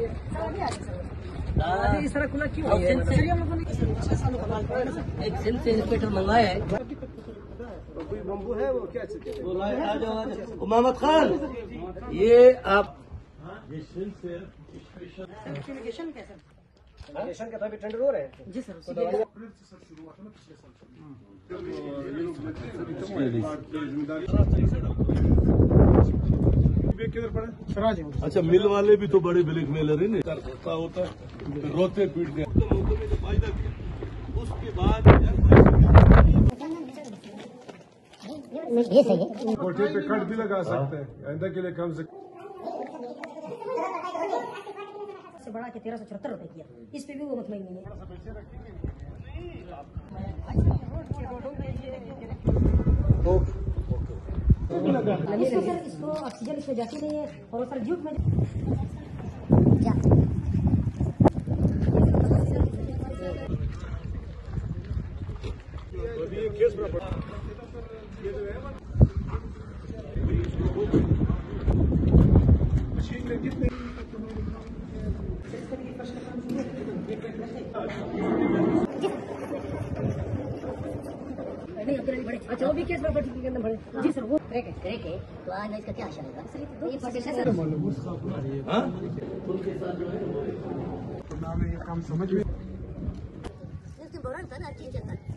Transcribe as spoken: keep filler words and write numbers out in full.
इस तरह खुला क्यों है? एक सिम से इंस्पेक्टर मंगवाया है। कोई बम्बू है वो क्या चीज? मोहम्मद खान, ये आप इरिगेशन कैसे? इरिगेशन का भी टेंडर हो रहे हैं जी सर। अच्छा, मिल वाले भी तो बड़े ब्लैक मेलर है ना, सस्ता होता है, रोते पीट गए उसके बाद कोठे पे कट भी लगा सकते हैं आइंदा के लिए, कम से से बढ़ा के तेरह सौ चौहत्तर रुपए किया, इस पे भी वो मुतमईन नहीं है। इसको सर इसको ऑक्सीजन इसमें जाती नहीं है और सर जूट में जा ये केस में मशीन में कितने नहीं अब बड़े। अच्छा वो भी केस में के अंदर बड़े। जी सर वो क्रैक है। क्रैक है तो आज इसका क्या आशा होगा? ये प्रोसेस काम समझ में इसके दौरान हर चीज चलता है।